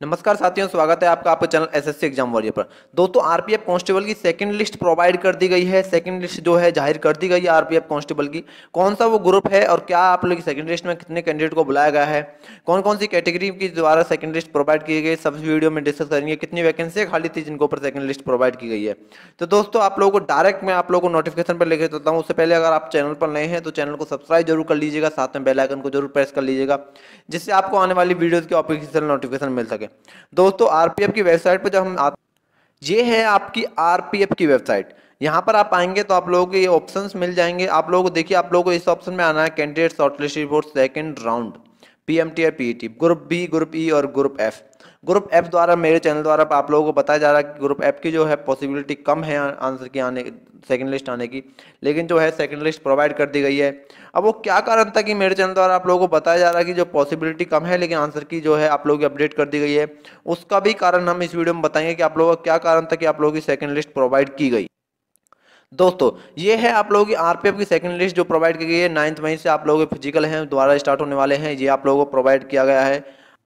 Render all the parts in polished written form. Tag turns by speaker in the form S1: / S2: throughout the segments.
S1: नमस्कार साथियों, स्वागत है आपका आपके चैनल एसएससी एग्जाम वॉरियर पर। दोस्तों आरपीएफ कांस्टेबल की सेकंड लिस्ट प्रोवाइड कर दी गई है। सेकंड लिस्ट जो है जाहिर कर दी गई है आरपीएफ कांस्टेबल की। कौन सा वो ग्रुप है और क्या आप लोग की सेकंड लिस्ट में कितने कैंडिडेट को बुलाया गया है, कौन कौन सी कैटेगरी की द्वारा सेकंड लिस्ट प्रोवाइड की गई, सब वीडियो में डिस्कस करेंगे। कितनी वैकेंसी खाली थी जिनको ऊपर सेकंड लिस्ट प्रोवाइड की गई है। तो दोस्तों आप लोगों को डायरेक्ट मैं आप लोगों को नोटिफिकेशन पर लेकर चलता हूँ। उससे पहले अगर आप चैनल पर नए हैं तो चैनल को सब्सक्राइब जरूर कर लीजिएगा, साथ में बेल आइकन को जरूर प्रेस कर लीजिएगा, जिससे आपको आने वाली वीडियोस की ऑफिशियल नोटिफिकेशन मिल सके। दोस्तों आरपीएफ की वेबसाइट पर जब हम ये है आपकी आरपीएफ की वेबसाइट। यहाँ पर आप आएंगे तो आप लोगों को ये ऑप्शंस मिल जाएंगे। आप लोगों को देखिए, आप लोगों को इस ऑप्शन में आना है candidate shortlist report second round PMT और PET, group B, group E और ग्रुप एफ। ग्रुप एफ द्वारा मेरे चैनल द्वारा आप लोगों को बताया जा रहा है कि ग्रुप एफ की जो है पॉसिबिलिटी कम है आंसर की आने सेकंड लिस्ट आने की, लेकिन जो है सेकंड लिस्ट प्रोवाइड कर दी गई है। अब वो क्या कारण था कि मेरे चैनल द्वारा आप लोगों को बताया जा रहा है कि जो पॉसिबिलिटी कम है लेकिन आंसर की जो है आप लोगों की अपडेट कर दी गई है, उसका भी कारण हम इस वीडियो में बताएंगे कि आप लोगों का क्या कारण था कि आप लोगों की सेकंड लिस्ट प्रोवाइड की गई। दोस्तों ये है आप लोगों की आरपीएफ की सेकंड लिस्ट जो प्रोवाइड की गई है। 9 मई से आप लोगों के फिजिकल हैं दोबारा स्टार्ट होने वाले हैं, ये आप लोगों को प्रोवाइड किया गया है।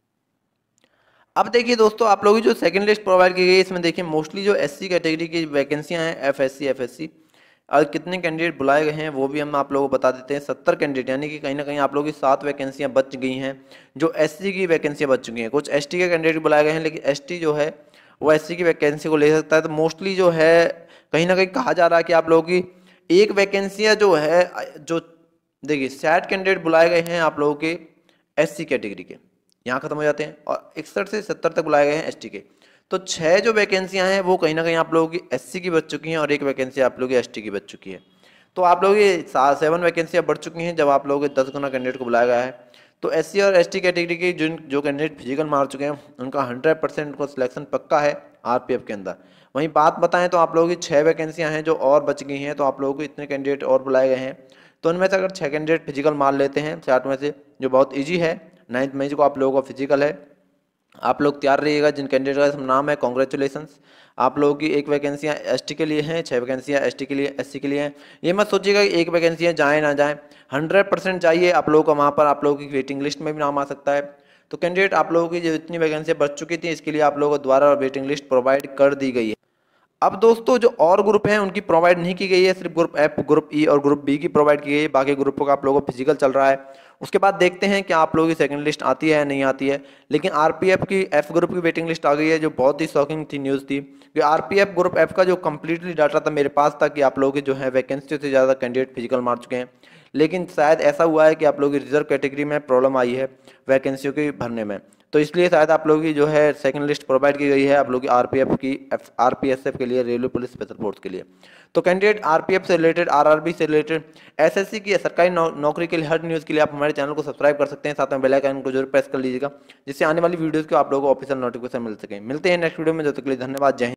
S1: अब देखिए दोस्तों, आप लोगों की जो सेकंड लिस्ट प्रोवाइड की गई है इसमें देखिए मोस्टली जो एससी कैटेगरी की वैकेंसियां हैं, एफएससी और कितने कैंडिडेट बुलाए गए हैं वो भी हम आप लोगों को बता देते हैं। 70 कैंडिडेट, यानी कि कहीं ना कहीं आप लोगों की 7 वैकेंसियां बच गई हैं। जो एससी की वैकेंसियां बच चुकी हैं, कुछ एसटी के कैंडिडेट बुलाए गए हैं, लेकिन एसटी जो है वो एससी की वैकेंसी को ले सकता है। तो मोस्टली जो है कहीं ना कहीं कहा जा रहा है कि आप लोगों की एक वैकेंसियाँ जो है, जो देखिए 60 कैंडिडेट बुलाए गए हैं आप लोगों के एससी कैटेगरी के, यहाँ खत्म हो जाते हैं, और 61 से 70 तक बुलाए गए हैं एसटी के। तो 6 जो वैकेंसियां हैं वो कहीं ना कहीं आप लोगों की एससी की बच चुकी हैं और एक वैकेंसी आप लोगों की एसटी की बच चुकी है। तो आप लोगों की 7 वैकेंसियां बढ़ चुकी हैं जब आप लोगों के 10 गुना कैंडिडेट को बुलाया गया है। तो एससी और एसटी कैटेगरी के जो कैंडिडेट फिजिकल मार चुके हैं उनका 100% को सिलेक्शन पक्का है आरपीएफ के अंदर। वहीं बात बताएं तो आप लोगों की 6 वैकेंसियां हैं जो और बच गई हैं, तो आप लोगों को इतने कैंडिडेट और बुलाए गए हैं। तो उनमें से अगर 6 कैंडिडेट फिजिकल मार लेते हैं 60 में से, जो बहुत ईजी है, 9 मई को आप लोगों का फिजिकल है। आप लोग तैयार रहिएगा। जिन कैंडिडेट का नाम है कॉन्ग्रेचुलेसन्स, आप लोगों की एक वैकेंसियाँ एसटी के लिए हैं, 6 वैकेंसियाँ एसटी के लिए, एससी के लिए हैं। ये मत सोचिएगा कि एक वैकेंसियाँ जाएँ ना जाएँ, 100% चाहिए आप लोगों का। वहाँ पर आप लोगों की वेटिंग लिस्ट में भी नाम आ सकता है। तो कैंडिडेट आप लोगों की जो इतनी वैकेंसियाँ बच चुकी थी इसके लिए आप लोगों को दोबारा वेटिंग लिस्ट प्रोवाइड कर दी गई है। अब दोस्तों जो और ग्रुप हैं उनकी प्रोवाइड नहीं की गई है, सिर्फ ग्रुप एफ, ग्रुप ई और ग्रुप बी की प्रोवाइड की गई है। बाकी ग्रुपों का आप लोगों को फिजिकल चल रहा है। उसके बाद देखते हैं क्या आप लोगों की सेकंड लिस्ट आती है या नहीं आती है। लेकिन आरपीएफ की एफ ग्रुप की वेटिंग लिस्ट आ गई है, जो बहुत ही शॉकिंग थी न्यूज़ थी कि आरपीएफ ग्रुप एफ का जो कंप्लीटली डाटा था मेरे पास था कि आप लोगों की जो है वैकेंसी से ज़्यादा कैंडिडेट फिजिकल मार चुके हैं। लेकिन शायद ऐसा हुआ है कि आप लोगों की रिजर्व कैटेगरी में प्रॉब्लम आई है वैकेंसियों के भरने में, तो इसलिए शायद आप लोगों की जो है सेकंड लिस्ट प्रोवाइड की गई है आप लोगों की आरपीएफ की, आरपीएसएफ के लिए, रेलवे पुलिस स्पेशल फोर्स के लिए। तो कैंडिडेट आरपीएफ से रिलेटेड, आरआरबी से रिलेटेड, एसएससी की सरकारी नौकरी के लिए हर न्यूज़ के लिए आप हमारे चैनल को सब्सक्राइब कर सकते हैं, साथ में बेल आइकन को जरूर प्रेस कर लीजिएगा, जिससे आने वाली वीडियोज़ को आप लोगों को ऑफिशियल नोटिफिकेशन मिल सके। मिलते हैं नेक्स्ट वीडियो में, जब तक के लिए धन्यवाद, जय हिंद।